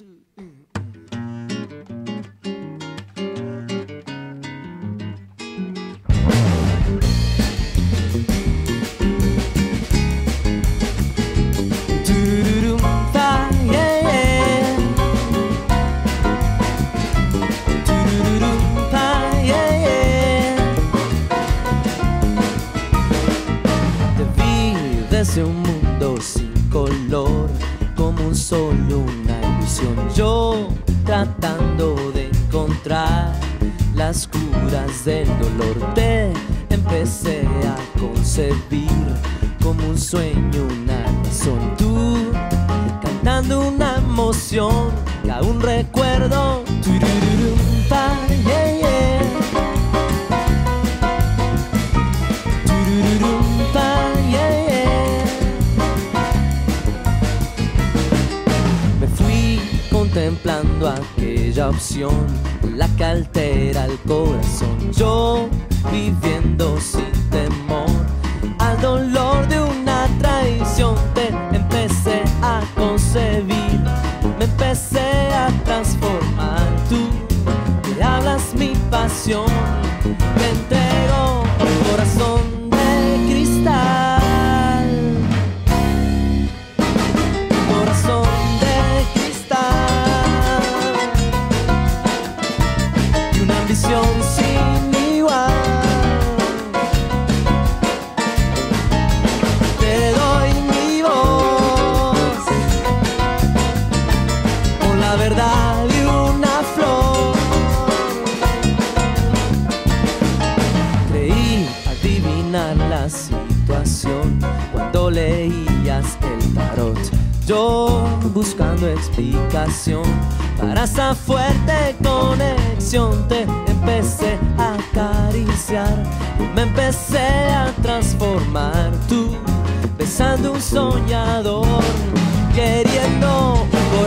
Desde un mundo sin color, como un sol, una ilusión, yo tratando de encontrar las curas del dolor, te empecé a concebir como un sueño, una razón, tú cantando una emoción que aún recuerdo. Contemplando aquella opción, la que altera el corazón, yo viviendo sin temor al dolor de una traición, te empecé a concebir, me empecé a transformar, tú me hablas mi pasión, te entrego un corazón de cristal, corazón sin igual. Te doy mi voz con la verdad de una flor. Creí adivinar la situación cuando leías el tarot, yo buscando explicación para esa fuerte conexión, te empecé a acariciar y me empecé a transformar, tú besando un soñador, queriendo un